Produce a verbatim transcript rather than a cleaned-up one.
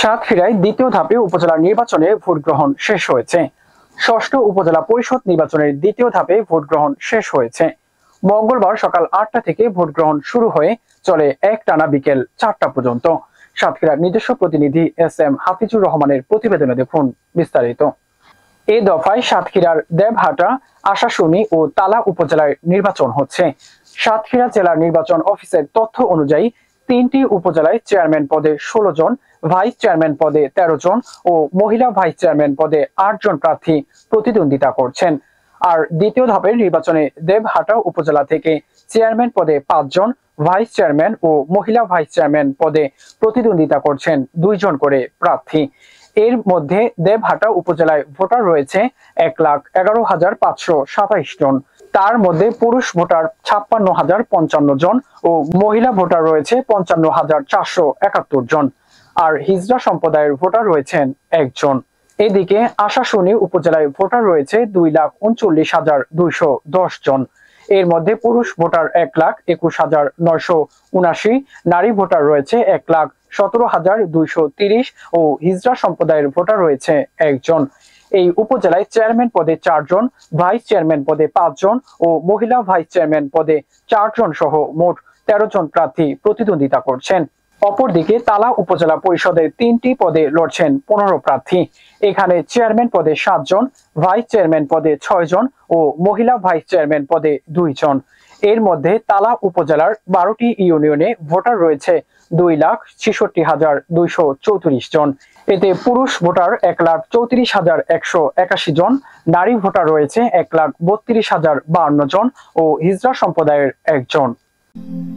সাতক্ষীরায় দ্বিতীয় ধাপে উপজেলা নির্বাচনে ভোট গ্রহণ শেষ হয়েছে। ষষ্ঠ উপজেলা পরিষদ নির্বাচনের দ্বিতীয় ধাপে ভোট গ্রহণ শেষ হয়েছে। মঙ্গলবার সকাল আটটা থেকে ভোট গ্রহণ শুরু হয়ে চলে একটানা বিকেল চারটা পর্যন্ত। সাতক্ষীরার নিজস্ব প্রতিনিধি এস এম হাফিজুর রহমানের প্রতিবেদনে দেখুন বিস্তারিত। এই দফায় সাতক্ষীরার দেবহাটা, আশাশুনি ও তালা উপজেলায় নির্বাচন হচ্ছে। সাতক্ষীরা জেলার নির্বাচন অফিসের তথ্য অনুযায়ী তিনটি উপজেলায় চেয়ারম্যান পদে ষোলো জন, ভাইস চেয়ারম্যান পদে তেরো জন ও মহিলা ভাইস চেয়ারম্যান পদে আট জন প্রার্থী প্রতিদ্বন্দ্বিতা করছেন। আর দ্বিতীয় ধাপের নির্বাচনে দেবহাটা উপজেলা থেকে চেয়ারম্যান পদে পাঁচজন, ভাইস চেয়ারম্যান ও মহিলা ভাইস চেয়ারম্যান পদে প্রতিদ্বন্দ্বিতা করছেন দুইজন করে প্রার্থী। এর মধ্যে দেবহাটা উপজেলায় ভোটার রয়েছে এক লাখ এগারো হাজার পাঁচশো সাতাইশ জন। তার মধ্যে পুরুষ ভোটার ছাপ্পান্ন হাজার পঞ্চান্ন জন ও মহিলা ভোটার রয়েছে পঞ্চান্ন হাজার চারশো একাত্তর জন। আর হিজড়া সম্প্রদায়ের ভোটার রয়েছেন একজন। এদিকে আশাশুনি উপজেলায় ভোটার রয়েছে দুই লাখ উনচল্লিশ হাজার দুইশো দশ জন। এর মধ্যে পুরুষ ভোটার এক লাখ একুশ হাজার নয়শো উনাশি, নারী ভোটার রয়েছে এক লাখ সতেরো হাজার দুইশো তিরিশ ও হিজড়া সম্প্রদায়ের ভোটার রয়েছে একজন। এই উপজেলায় চেয়ারম্যান পদে চারজন, ভাইস চেয়ারম্যান পদে পাঁচজন ও মহিলা ভাইস চেয়ারম্যান পদে চারজন সহ মোট তেরো জন প্রার্থী প্রতিদ্বন্দ্বিতা করছেন। অপরদিকে তালা উপজেলা পরিষদের তিনটি পদে লড়ছেন পনেরো প্রার্থী। এখানে চেয়ারম্যান পদে সাতজন, ভাইস চেয়ারম্যান পদে ছয় জন ও মহিলা ভাইস চেয়ারম্যান পদে দুইজন। এর মধ্যে তালা উপজেলার বারোটি ইউনিয়নে ভোটার রয়েছে দুই লাখ ছেষট্টি হাজার দুইশো চৌত্রিশ জন। এতে পুরুষ ভোটার এক লাখ চৌত্রিশ হাজার একশো একাশি জন, নারী ভোটার রয়েছে এক লাখ বত্রিশ হাজার বাহান্ন জন ও হিজড়া সম্প্রদায়ের একজন।